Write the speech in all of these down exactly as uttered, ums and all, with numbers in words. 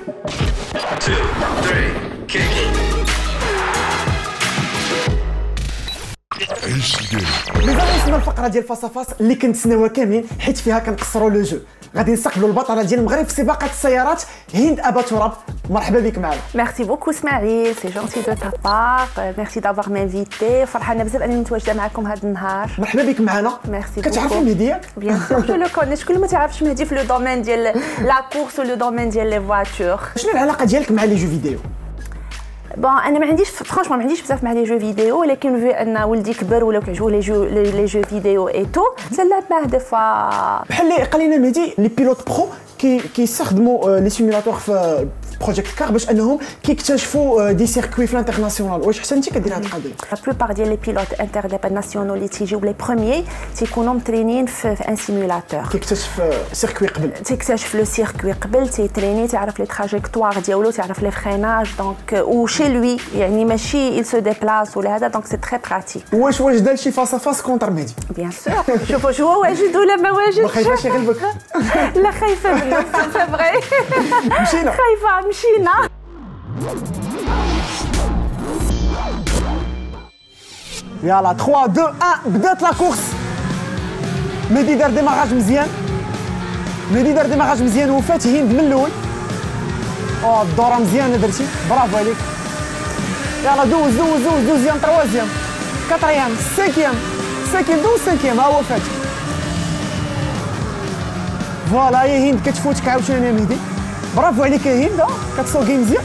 two, three, kick. مازال وصلنا الفقره ديال فاصافاس اللي كنتسناوها كاملين حيت فيها كنقصروا لو جو. غادي نستقبلوا البطله ديال المغرب في سباقات السيارات هند ابا تراب. مرحبا بك معنا. Merci beaucoup Smaïl, c'est gentil de ta part. Merci d'avoir m'invité. فرحانه بزاف انني متواجده معكم هذا النهار. مرحبا بك معنا. Merci beaucoup. كتعرفي مهدي ياك؟ Bien sûr, je le connais. شكون ما تعرفش مهدي في لو دومين ديال لا كورس ولو دومين ديال لي فواتور. شنو العلاقه ديالك مع لي جو فيديو؟ بون انا ما عنديش فرانشمون ما عنديش بزاف مع لي جو فيديو ولكن في ان ولدي كبر ولا كيعجبوه لي جو لي جو فيديو اي تو تنلعب معاه دي فوا. بحال اللي قال لنا مهدي لي بيلوت برو كي كيستخدموا لي سيمولاتور في بروجيكت كار باش انهم كيكتشفوا دي سيركوي في الانترناسيونال. واش حتى انت كدير هذه القضيه؟ لا بلوبار ديال لي بيلوت انترناسيونال اللي تيجيو لي بروميي تيكونوا مترينين في ان سيمولاتور. كيكتشف سيركوي قبل تيكتشف لو سيركوي قبل تيتريني تعرف لي تراجيكتوار ديالو تعرف لي فريناج دونك و شي لوي يعني ماشي il se déplace ولا هذا دونك سي تري براتيك. واش واش دار شي فاس فاس كونتر مهدي؟ بيان سور شوفوا واش هو واجد ولا ما واجدش. ما خايفاش يغلبك؟ لا خايفه منه سي فري. مشينا خايفه مشينا. يلا ثلاثة اثنين واحد بدات لا كورس. مهدي دار ديماراج مزيان. مهدي دار ديماراج مزيان وفات هند من الاول. او الدوره مزيانه درتي برافو عليك. يلا دوز دوز دوز دوزيام تروازيام كاتريام سانكيام سانكيام دوز سانكيام ها هو فات. فوالا يا هند كتفوتك عاوتاني يا مهدي. برافو عليك يا هند كتسوقي مزيان.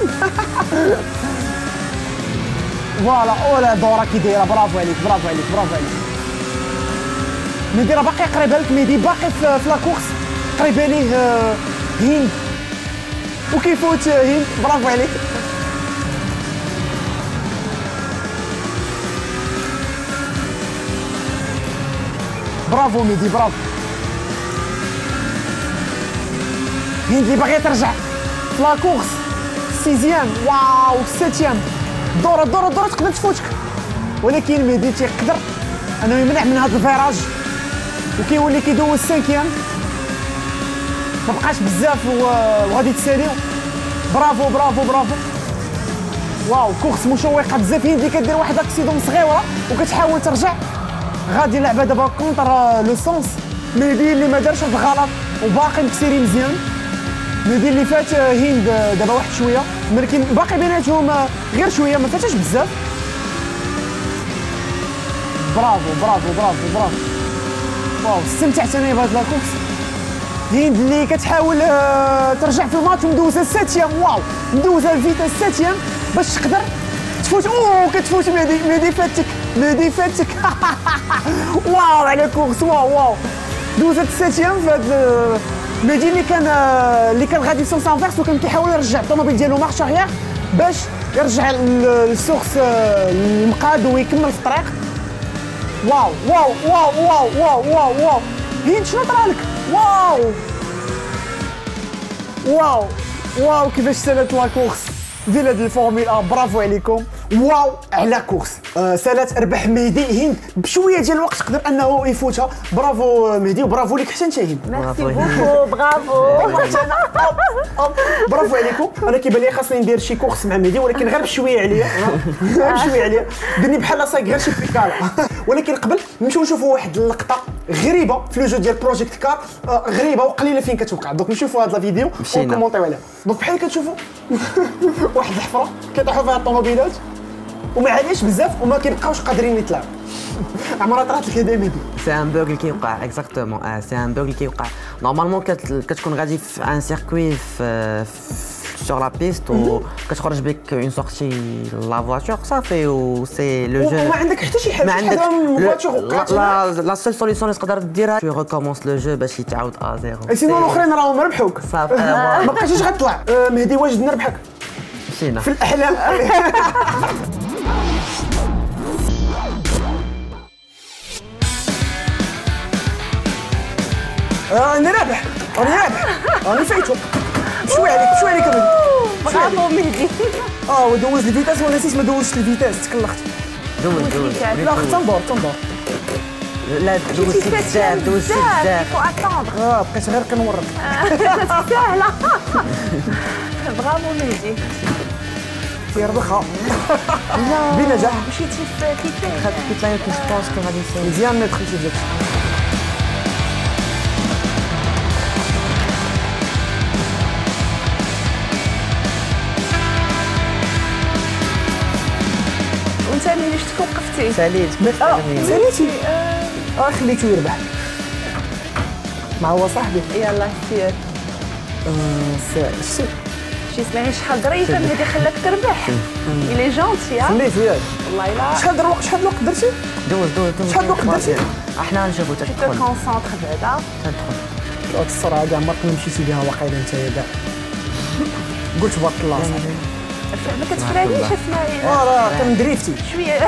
فوالا اولا دوره كي دايره برافو عليك برافو عليك برافو عليك. مهدي راه باقي قريبه لك مهدي باقي في, في لا كورس قريبه ليه هند وكيفوت هند برافو عليك. برافو مهدي برافو. هند اللي باغيه ترجع في لا كورس سيزيام واو سيتيام. الدوره الدوره الدوره تقدر تفوتك ولكن مهدي تيقدر انه يمنع من هذا الفيراج وكيولي كيدوز سانكيام. ما بقاش بزاف وغادي تساليو. برافو برافو برافو. واو كورس مشوقه بزاف. هند اللي كدير واحد اكسيدون صغيره وكتحاول ترجع. غادي لعبه دابا كونتر لو سونس. مهدي اللي ما دارش هاد الغلط وباقي مكسيري مزيان. مهدي اللي فات هند دابا واحد شويه ولكن باقي بيناتهم غير شويه ما فاتش بزاف. برافو برافو برافو برافو. واو استمتعت انا بهاد لاكورس. هند اللي كتحاول ترجع في الماتش ومدوزه الساتيام. واو مدوزه الفيتاس الساتيام باش تقدر تفوت. اوه كتفوت مهدي مهدي فاتك مهدي فاتك. واو على كورس واو واو دوزت الساتيام في هاد مهدي اللي كان اللي كان غادي سونس انفيرس وكان كيحاول يرجع الطوموبيل ديالو مارش اريير باش يرجع للسورس المقاد ويكمل في الطريق. واو واو واو واو واو واو واو. هند شنو طرالك؟ واو واو واو كيفاش سالت لا كورس ديال هاد الفورمول واحد. برافو عليكم. واو على كورس آه سالات ربح مهدي هند بشويه ديال الوقت قدر انه يفوتها. برافو مهدي وبرافو ليك حتى انت هند. ميرسي بوكو برافو. برافو عليكم. انا كيبان لي خاصني ندير شي كورس مع مهدي ولكن غير بشويه عليا غير بشويه عليا. درني بحال صايق غير شي بيكالا. ولكن قبل نمشيو نشوفوا واحد اللقطه غريبه في لو جو ديال بروجيكت كار آه غريبه وقليله فين كتوقع. دونك نشوفوا هذا الفيديو ونكومونطيو عليها. دونك بحال كتشوفوا واحد الحفره كيطيحوا فيها الطوموبيلات وما علاش بزاف وما كيبقاوش قادرين يطلعوا. عمرها طرات لك هذا مهدي؟ سي ان بوغ اللي كيوقع اكزاكتومون. اه سي ان بوغ اللي كيوقع نورمالمون كتكون غادي في ان سيركوي في سور لا بيست وكتخرج بك اون سورتي لا فواتور صافي و سي لو جو. وما عندك حتى شي حاجه ما عندك لا لا سول سوليسيون اللي تقدر ديرها تو ريكومونس لو جو باش يتعاود ا زيرو. سينو الاخرين راهم ربحوك صافي. ما بقيتيش غتطلع. مهدي واجد نربحك مشينا في الاحلام. راني رابح راني رابح راني فايتو. بشوي عليك بشوي عليك مهدي. برافو مهدي. اه ودوز الفيتاس ولا نسيت ما دوزتش الفيتاس تكلخت. دوز دوز لا خصها ندور تندور. لا دوز بزاف دوز بزاف. فو اتوندر. اه بقيت غير كنورك. سهله. برافو مهدي. يربخها لا بنجاح. مشيتي في كيتلاين. خدت كيتلاين كو جو بونس كو غادي يصير مزيان ما دخلتي في داكشي. وانت ملي شفتك وقفتي. ساليت كيف اه تغني. ساليتي اه خليتو يربح. ما هو صاحبي. يلا سير. شتي شي سمعي شحال ظريفه مهدي خلاك تربح. إلي جونتي. خليتو ياك. والله لا. شحال الوقت شحال الوقت درتي؟ دوز دوز دوز شحال الوقت درتي؟ احنا نشوفو تو تدخل كونسونطر بعدا. تدخل هاد السرعه كاع ما تكون مشيتي بها واقيلا نتايا كاع. قلت بارك الله صاحبي. ما كتفرانيش اسماعيل. اه راه كندريفتي. شويه.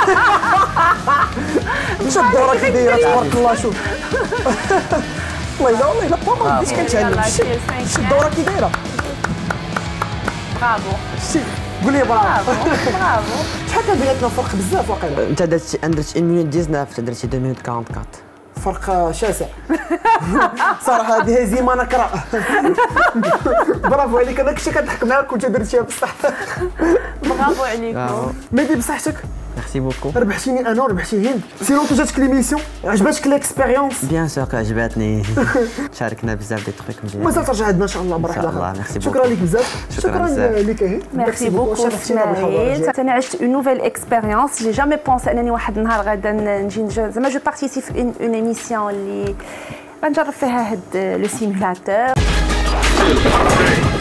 مشى الدوره كي دايره تبارك الله شوف. والله الا والله الا با ما بديتش كنتعلم. شتي شتي الدوره كي دايره. برافو. شتي قول لي برافو. برافو برافو. شحال كان بيناتنا فرق بزاف واقيلا. انت درتي انا درت واحد مينوت تسعطاش انت درتي اثنين مينوت أربعة وأربعين. فرق شاسع. صراحه هذه هزيمه نكره. برافو عليك انا كنت كنضحك معاك وانت درتيها بصح. برافو عليكم. مهدي بصحتك ميرسي بوكو. ربحتيني انا وربحتي هند. سينو كي جاتك ليميسيون عجبتك ليكسبيريونس؟ بيان سور عجباتني. شاركنا بزاف دي تروك مزيان. مازال ترجع عندنا ان شاء الله مره إن شاء الله، اخرى. ميرسي شكرا بوكو. لك بزاف. شكراً بزاف. لك هند. ميرسي بوكو اسماعيل. انا عشت اون نوفيل اكسبيريونس. جي جامي بونسي انني واحد النهار غادا نجي زعما جو بارتيسي في اون ايميسيون اللي غنجرب فيها هاد لو سيمولاتور.